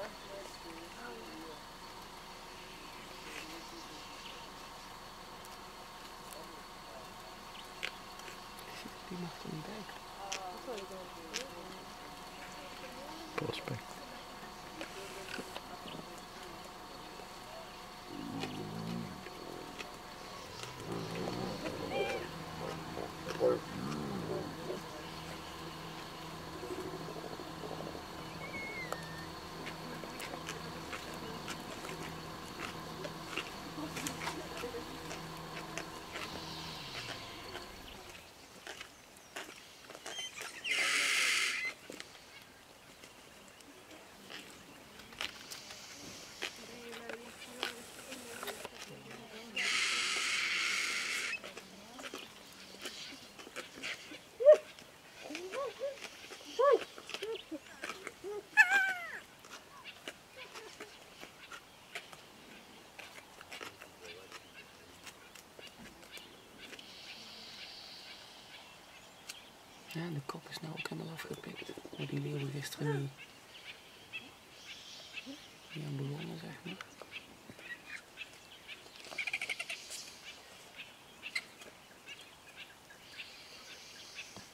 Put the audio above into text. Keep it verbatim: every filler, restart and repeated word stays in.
Die mag er niet bij. Prospect. Ja, de kop is nou ook helemaal afgepikt. Door die leeuw die gisteren niet, niet aan begonnen.